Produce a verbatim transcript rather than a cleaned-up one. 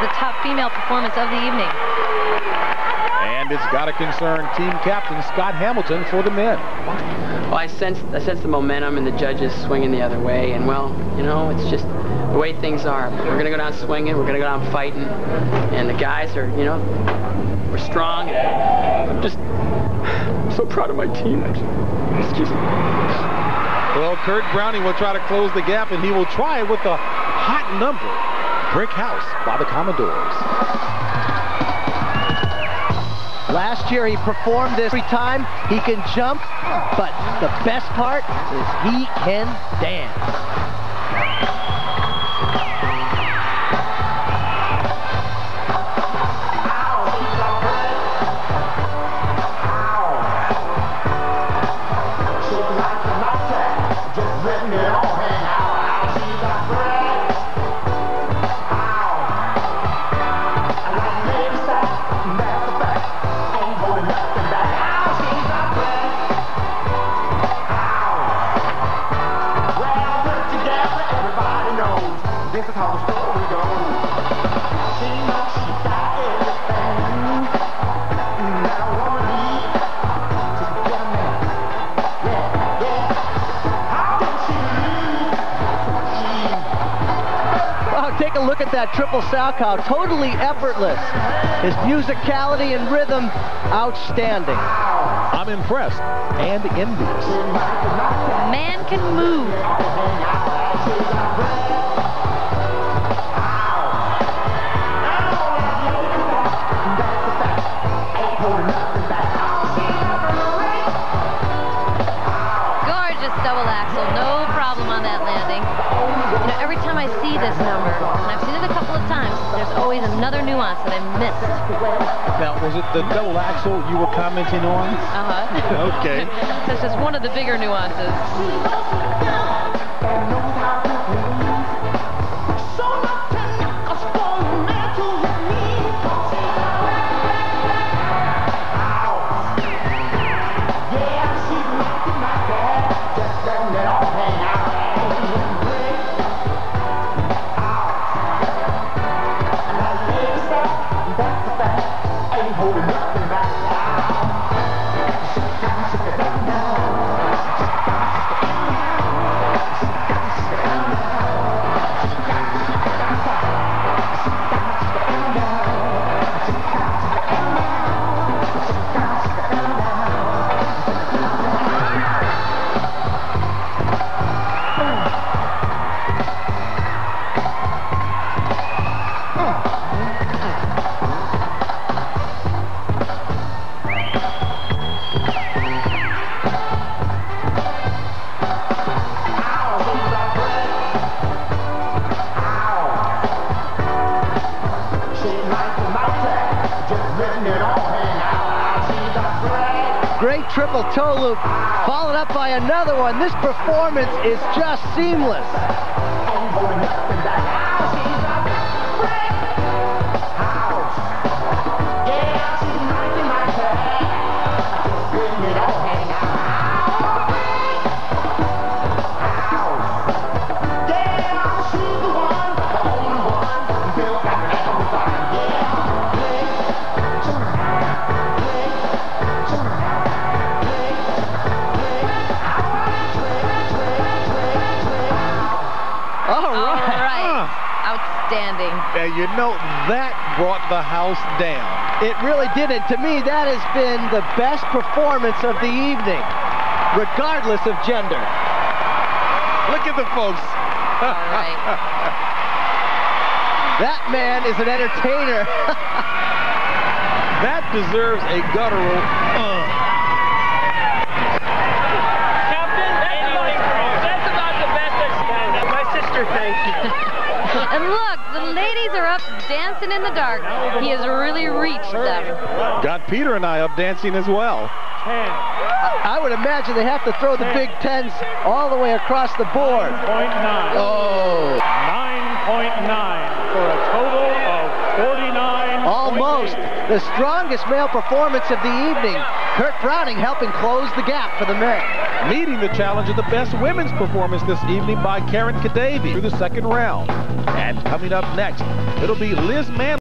the top female performance of the evening. And it's got to concern team captain Scott Hamilton for the men. Well, I sensed, I sensed the momentum and the judges swinging the other way, and well, you know, it's just the way things are. We're going to go down swinging, we're going to go down fighting, and the guys are, you know, we're strong. I'm just so proud of my team. Excuse me. Well, Kurt Browning will try to close the gap, and he will try it with a hot number, Brick House by the Commodores. Last year he performed this every time. He can jump, but the best part is he can dance. Take a look at that triple Salchow, totally effortless. His musicality and rhythm, outstanding. I'm impressed and envious. Man can move. Gorgeous double axel, no problem on that landing. You know, every time I see this number, and I've seen it a couple of times, there's always another nuance that I missed. Now, was it the double axel you were commenting on? Uh-huh. Okay. That's just one of the bigger nuances. Great triple toe loop, followed up by another one. This performance is just seamless. Outstanding. And you know, that brought the house down. It really did. And to me, that has been the best performance of the evening, regardless of gender. Look at the folks. All right. That man is an entertainer. That deserves a guttural uh. Captain, that's about the best I've seen. My sister, thank you. And look, the ladies are up dancing in the dark. He has really reached them. Got Peter and I up dancing as well. I would imagine they have to throw the Big Tens all the way across the board. nine point nine. Oh. nine point nine for a total of forty-nine. Almost the strongest male performance of the evening. Kurt Browning helping close the gap for the men. Meeting the challenge of the best women's performance this evening by Karen Kadavy through the second round. And coming up next, it'll be Liz Mann.